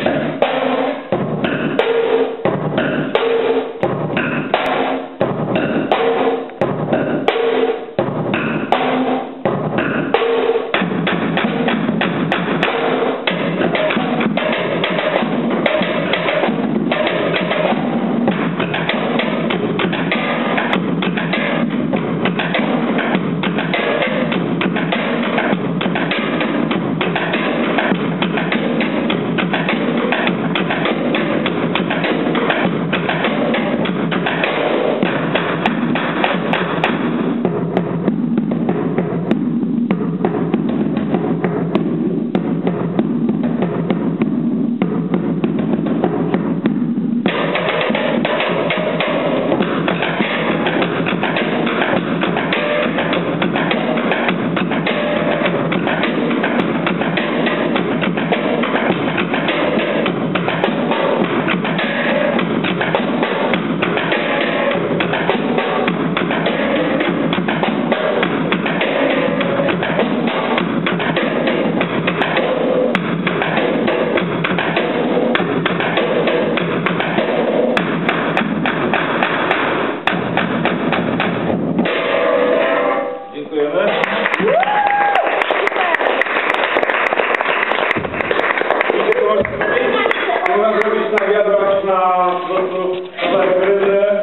Można zrobić na wiadrach na rybę.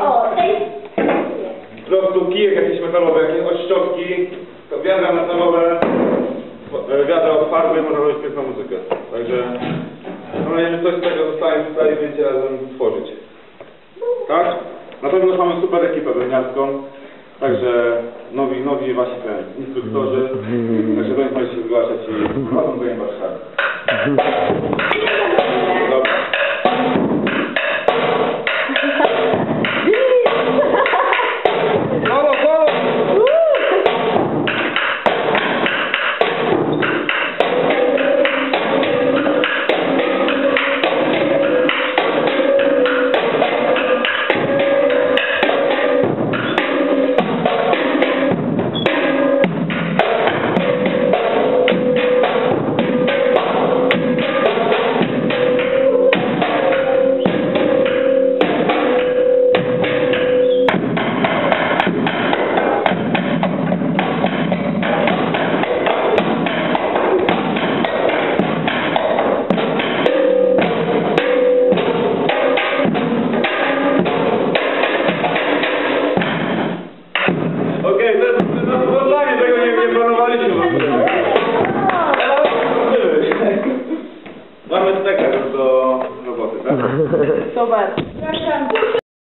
Po prostu kijek jakiś metalowy, jakieś odszczotki, to wiadra metalowe, wiadra od farby, można robić piękną muzykę. Także mam nadzieję, że coś z tego zostanie w stanie będziecie razem tworzyć. Tak? Na pewno mamy super ekipę węgierską. Także nowi wasi instruktorzy. Także do nich możecie się zgłaszać i prowadzą do warsztaty. Dobra. Mamy steker do roboty, tak? Super.